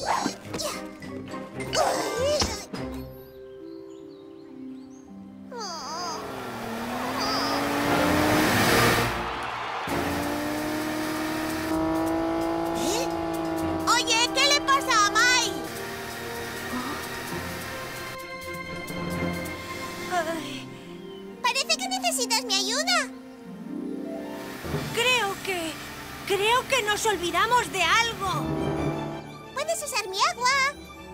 Oye, ¿qué le pasa a Mai? Parece que necesitas mi ayuda. Creo que nos olvidamos de algo. Puedes usar mi agua.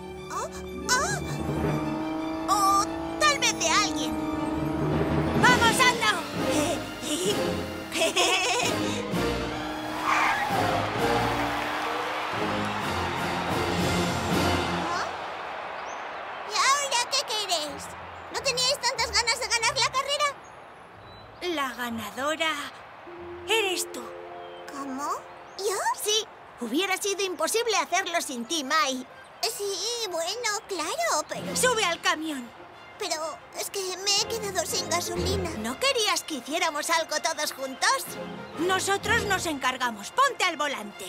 O tal vez de alguien. ¡Vamos, anda! ¿Y ahora qué queréis? ¿No teníais tantas ganas de ganar la carrera? La ganadora eres tú. ¿Cómo? ¿Yo? Sí, hubiera sido imposible hacerlo sin ti, Mai. Sí, bueno, claro, pero... Sube al camión. Pero es que me he quedado sin gasolina. ¿No querías que hiciéramos algo todos juntos? Nosotros nos encargamos. Ponte al volante.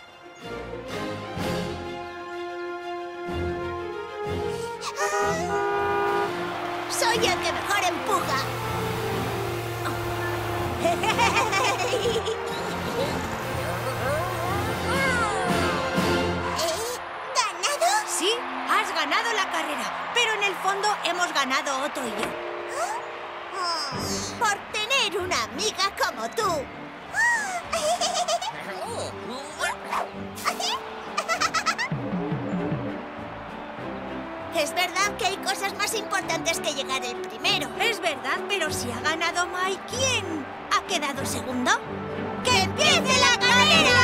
Soy el que mejor empuja. ¿Ganado? Sí, has ganado la carrera, pero en el fondo hemos ganado Otto y yo. Por tener una amiga como tú. Es verdad que hay cosas más importantes que llegar el primero. Es verdad, pero si ha ganado Mai, ¿quién ha quedado segundo? ¡Que empiece la carrera!